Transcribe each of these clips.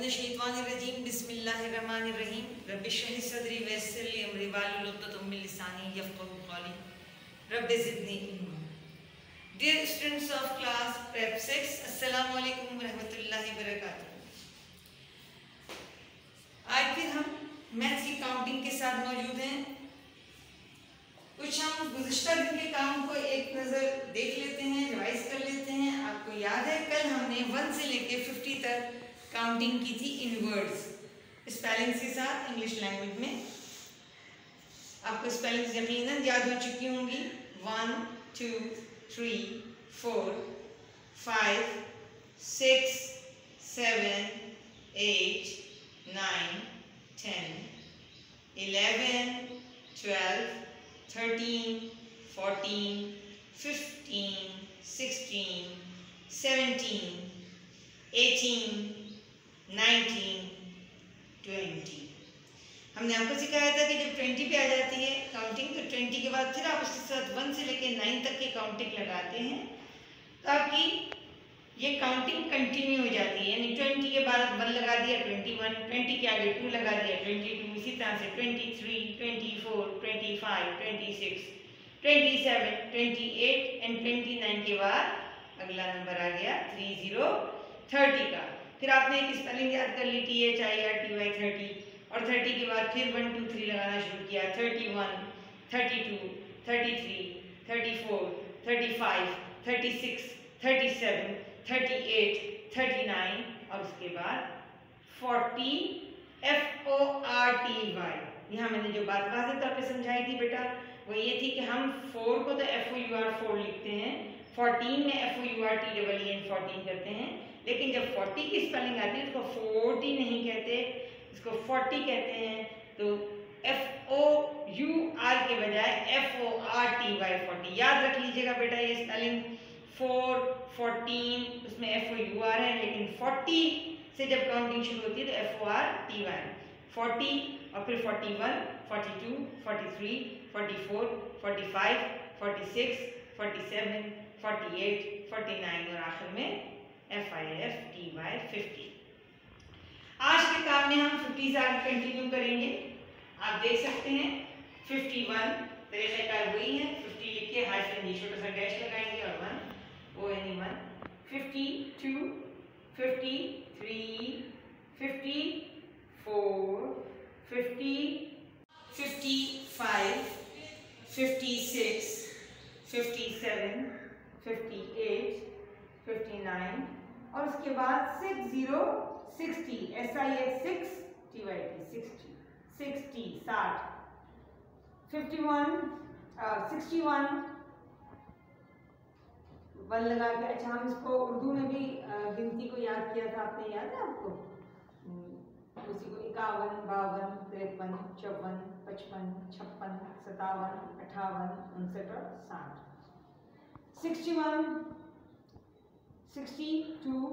मिनश्शैतानिर्रजीम बिस्मिल्लाहिर्रहमानिर्रहीम रब्बिश्रह सदरी वयस्सिर ली अमरी वाहलुल उक़दतम मिन लिसानी यफ़क़हू क़ौली rabbi ज़िदनी इल्मा। Dear students of class Prep 6, अस्सलामु अलैकुम रहमतुल्लाहि बरकातुहू। आज फिर हम मैथ्स की काउंटिंग के साथ मौजूद हैं। कुछ हम गुज़िश्ता दिन के काम को एक नज़र देख लेते हैं, रिवाइज कर लेते हैं। आपको याद है कल हमने 1 से लेके 50 तक काउंटिंग की थी इन वर्ड्स, स्पेलिंग्स के साथ इंग्लिश लैंग्वेज में। आपको स्पेलिंग्स यकीनन याद हो चुकी होंगी। 1 2 3 4 5 6 7 8 9 10 11 12 13 14 15 16 17 18 19 20। हमने आपको सिखाया था कि जब 20 पे आ जाती है काउंटिंग तो 20 के बाद फिर आप उसके साथ 1 से लेकर 9 तक की काउंटिंग लगाते हैं तो आपकी ये काउंटिंग कंटिन्यू हो जाती है। यानी 20 के बाद 1 लगा दिया 21, 20 के आगे 2 लगा दिया 22, इसी तरह से 23, 24, 25, 26, 27, 28 एंड 29 के बाद अगला नंबर आ गया 30 का। फिर आपने एक स्पेलिंग याद कर ली THIRTY 30 और 30 के बाद फिर 1 2 3 लगाना शुरू किया 31, 32, 33, 34, 35, 36, 37, 38, 39 और उसके बाद 40 FORTY। यहाँ मैंने जो बात वाज़ेह तौर पे समझाई थी बेटा वो ये थी कि हम 4 को तो FOUR4 लिखते हैं, 14 में FOURTEEN 14 करते हैं, लेकिन जब 40 की स्पेलिंग आती है उसको 40 नहीं कहते, इसको 40 कहते हैं। तो FOUR के बजाय FORTY 40। याद रख लीजिएगा बेटा ये स्पेलिंग 4 14 उसमें FOUR है, लेकिन 40 से जब काउंटिंग शुरू होती है तो FORTY 40 और फिर 41 42 43 44 45 46 47 48 49 और आखिर में FIFTY 50। आज के काम में हम 50 से आगे कंटिन्यू करेंगे। आप देख सकते हैं 51 तरीक़ेकार वही है, 50 लिख के हाइफन ये छोटा सा डैश लगाएंगे और 1 ONE 52 53 54 50 55 56 57 58 59 और उसके बाद 60 60 SIX 60 51 61 1 लगा के। अच्छा हम इसको उर्दू में भी गिनती को याद किया था, आपने याद है आपको? उसी को 51 52 53 54 55 56 57 58 59 और 60 61 62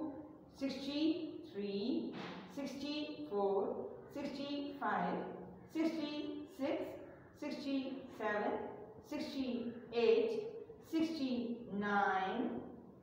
63 64 65 66 67 68 69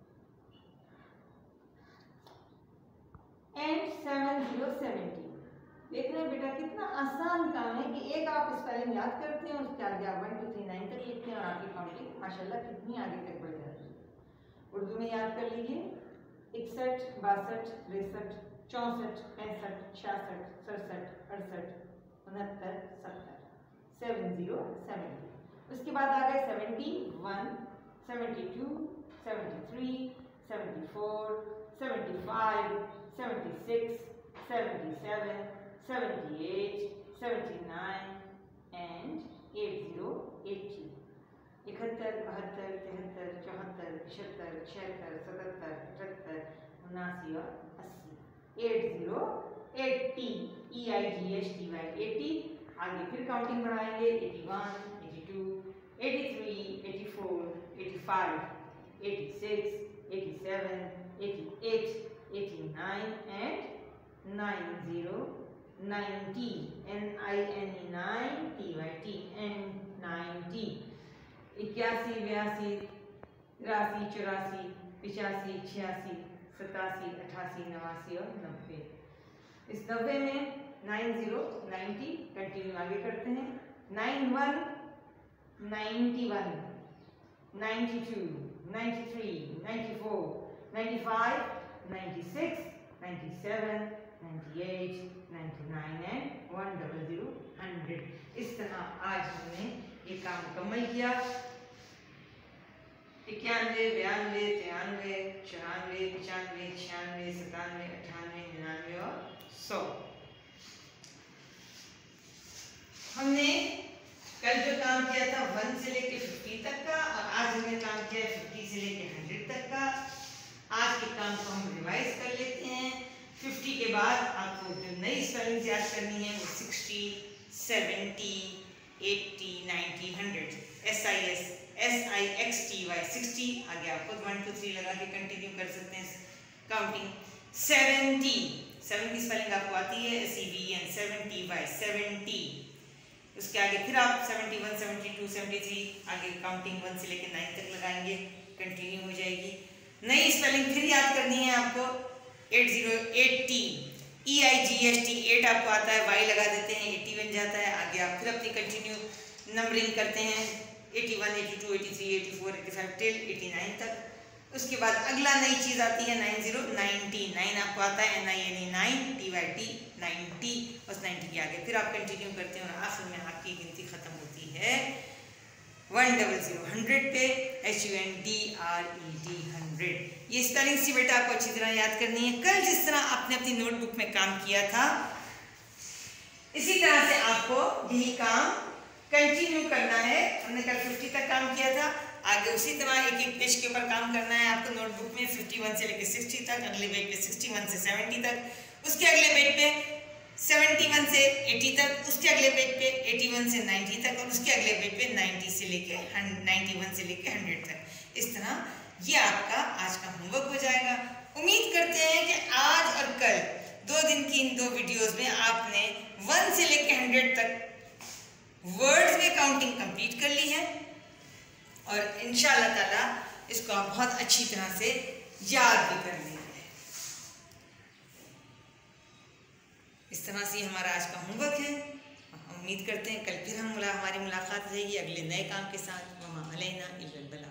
एंड 70। देख रहे हैं बेटा कितना आसान काम है कि एक आप स्पेलिंग याद करते हैं उसके आगे आप 1 2 3 9 तक लिखते हैं और आपकी काउंटिंग माशाल्लाह कितनी आगे तक बढ़ जाती है। उर्दू में याद कर लीजिए 61 62 63 64 65 66 67 68 69 70 70। उसके बाद आ गए 71 72 73 74 75 76 77 78 79 एंड 80 80। 71 72 73 74 75 76 77 78 79 और 80 80 EIGHTY 80। आगे फिर काउंटिंग बढ़ाएंगे 81 82 83 84 85 86 87 88 89 एंड 90 90 NINE 90 एंड 90। 81 82 83 84 85 86 87 88 89 और 90। इस 90 में 90 90 कंटिन्यू आगे करते हैं 91 91 92 93 94 95 96 97 98 99 एंड 100 100। इस तरह आज हमने ये काम मुकम्मल किया। 91 92 93 94 95 96 97 98 99 और 100। हमने कल जो काम किया था 1 से लेके 50 तक का, और आज हमने काम किया 50 से लेके 100 तक का। आज के काम को हम रिवाइज कर लेते हैं। 50 के बाद आपको जो नई स्पेलिंग याद करनी है वो 60 70 80 90 100 SIS SIXTY 60। आगे आप खुद 1 2 3 लगा के कंटिन्यू कर सकते हैं काउंटिंग। 70 की स्पेलिंग आपको आती है SEVEN 70 70। उसके आगे फिर आप 71 72 73 आगे काउंटिंग 1 से लेकर 9 तक लगाएंगे, कंटिन्यू हो जाएगी। नई स्पेलिंग फिर याद करनी है आपको 80 80 EIGHT 8 आपको आता है, Y लगा देते हैं 80 बन जाता है। आगे आप फिर अपनी कंटिन्यू नंबरिंग करते हैं 81 82 83 84 85 टिल 89 तक। उसके बाद अगला नई चीज आती है 90 99 आपको आता है NINE 9 TYT 90। उस 90 के आगे फिर आप कंटिन्यू करते हैं और आखिर में आपकी गिनती खत्म होती है 100 100 पे HUNDRED 100। ये स्पेलिंग सी बेटा आपको अच्छी तरह याद करनी है। कल जिस तरह आपने अपनी नोटबुक में काम किया था इसी तरह से आपको यही काम कंटिन्यू करना है। हमने कल 50 तक काम किया था, आगे उसी तरह एक एक पेज के ऊपर काम करना है आपको नोटबुक में 51 से लेकर 60 तक, अगले पेज पे 61 से 70 तक, उसके अगले पेज पे 71 से 80 तक, उसके अगले पेज पे 81 से 90 तक, और उसके अगले पेज पे 91 से लेके 100 तक। इस तरह ये आपका आज का होमवर्क हो जाएगा। उम्मीद करते हैं कि आज और कल 2 दिन की इन 2 वीडियोस में आपने 1 से लेके 100 तक वर्ड्स में काउंटिंग कंप्लीट कर ली है, और इंशाअल्लाह ताला इसको आप बहुत अच्छी तरह से याद भी कर लेंगे। इस तरह से हमारा आज का होमवर्क है। उम्मीद करते हैं कल फिर हमारी मुलाकात रहेगी अगले नए काम के साथ। वमा अलैना इल्लल बलाग।